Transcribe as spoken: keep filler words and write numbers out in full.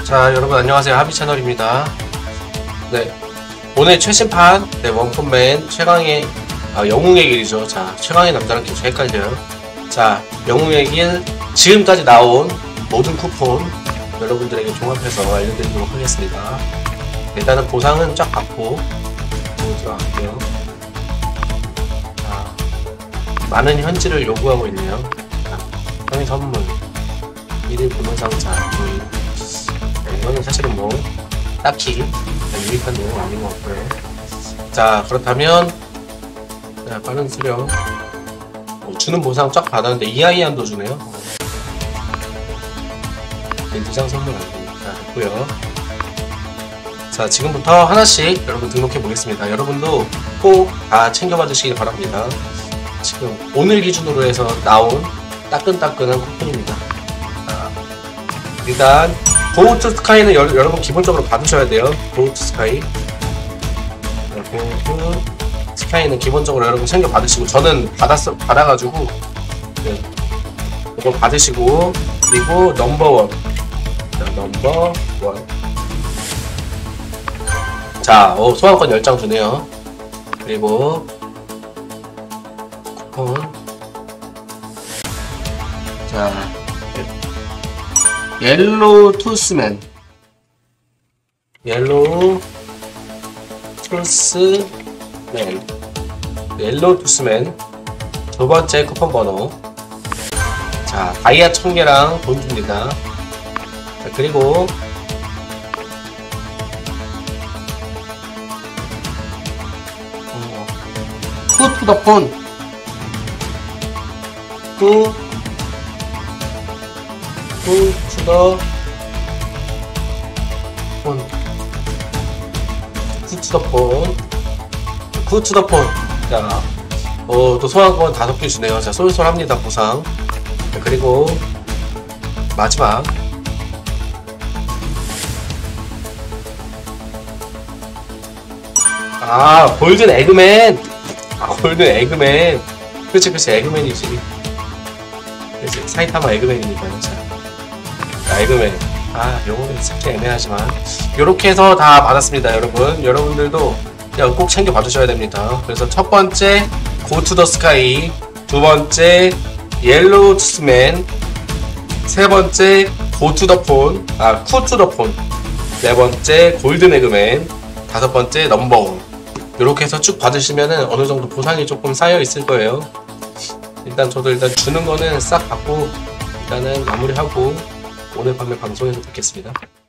자, 여러분 안녕하세요. 하비 채널입니다. 네, 오늘 최신판 네, 원펀맨 최강의 아, 영웅의 길이죠. 자, 최강의 남자랑 계속 헷갈려요. 자, 영웅의 길 지금까지 나온 모든 쿠폰 여러분들에게 종합해서 알려드리도록 하겠습니다. 일단은 보상은 쫙 받고 들어갈게요. 자, 많은 현질을 요구하고 있네요. 자, 형의 선물 일일 보면 상자. 음. 네, 이거는 사실은 뭐 딱히 유익한 내용은 아닌 것 같고요. 자, 그렇다면 자, 빠른 수령 어, 주는 보상 쫙 받았는데 이하이 한도 주네요. 렌즈장 선물 아니고. 자, 됐고요. 자, 지금부터 하나씩 여러분 등록해 보겠습니다. 여러분도 꼭 다 챙겨봐 주시길 바랍니다. 지금 오늘 기준으로 해서 나온 따끈따끈한 쿠폰입니다. 자, 일단 고우트 스카이는 여, 여러분 기본적으로 받으셔야 돼요. 고우트 스카이. 고우트 스카이는 기본적으로 여러분 챙겨 받으시고, 저는 받았어 받아가지고 네, 이거 받으시고, 그리고 넘버원. 자, 넘버원. 자, 어, 소환권 열 장 주네요. 그리고 쿠폰. 자, 옐로우 투스맨. 옐로우 투스맨. 옐로우 투스맨. 두 번째 쿠폰 번호. 자, 다이아 천 개랑 돈 줍니다. 자, 그리고 후 투 더 폰. 후 후 투 더 폰. 후 투 더 폰. 후 투 더 폰. 자, 어, 또 소환권 다섯 개 주네요. 자, 쏠쏠합니다, 보상. 자, 그리고 마지막. 아, 골든 에그맨. 아, 골든 에그맨. 그치, 그치, 에그맨이지. 그치, 사이타마 에그맨이니까요. 자, 자, 에그맨. 아, 요거는 살짝 애매하지만 요렇게 해서 다 받았습니다. 여러분, 여러분들도 그냥 꼭 챙겨 봐주셔야 됩니다. 그래서 첫 번째 고 투 더 스카이, 두 번째 옐로우 투스맨, 세 번째 고 투 더 폰, 아, 쿠 투 더 폰, 네 번째 골든 에그맨, 다섯 번째 넘버원. 이렇게 해서 쭉 받으시면은 어느 정도 보상이 조금 쌓여 있을 거예요. 일단 저도 일단 주는 거는 싹 받고 일단은 마무리하고 오늘 밤에 방송에서 뵙겠습니다.